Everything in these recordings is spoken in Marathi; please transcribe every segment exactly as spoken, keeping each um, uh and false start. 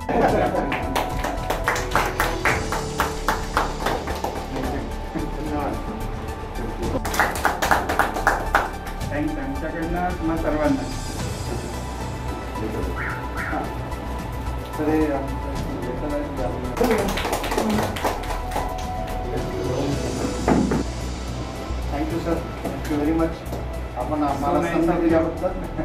थँक्स आमच्याकडनं तुम्हा सर्वांना. Thank you sir, thank you very much. आपण आम्हाला संधी दिल्याबद्दल.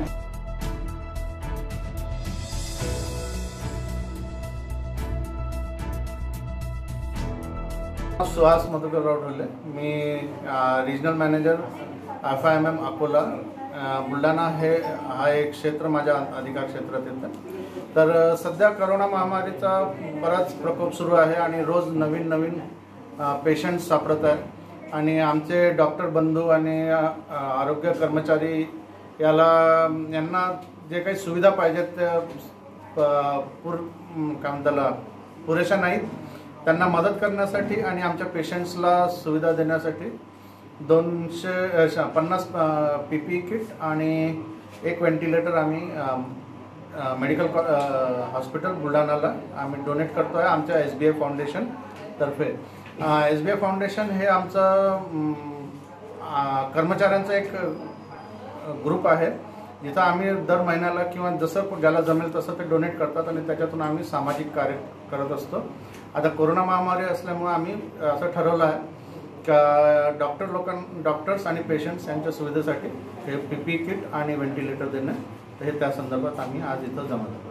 सुहास मधुकर रावढोले, मी regional manager F I M M Akola. Buldhana हे हा एक क्षेत्र माझ्या अधिकार क्षेत्रात येतं. तर सध्या करोना महामारीचा बराच प्रकोप सुरू आहे आणि रोज नवीन नवीन पेशंट्स सापडत आहे आणि आमचे डॉक्टर बंधू आणि आरोग्य कर्मचारी याला यांना जे काही सुविधा पाहिजेत त्या पूर काय म्हणताला पुरेशा नाहीत. त्यांना मदत करण्यासाठी आणि आमच्या पेशंट्सला सुविधा देण्यासाठी दोनशे पन्नास पी पी किट आणि एक व्हेंटिलेटर आम्ही मेडिकल हॉस्पिटल बुलढाणाला आम्ही डोनेट करतो आहे आमच्या एस बी आय फाउंडेशन तर्फे. एस बी आय फाउंडेशन हे आमचं कर्मचाऱ्यांचं एक ग्रुप आहे जिथं आम्ही दर महिन्याला किंवा जसं ज्याला जमेल तसं ते डोनेट करतात आणि त्याच्यातून आम्ही सामाजिक कार्य करत असतो. आता कोरोना महामारी असल्यामुळे आम्ही असं ठरवलं आहे का डॉक्टर लोकां डॉक्टर्स आणि पेशंट्स यांच्या सुविधेसाठी हे पी पी किट आणि व्हेंटिलेटर देणं, हे त्या संदर्भात आम्ही आज इथं जमा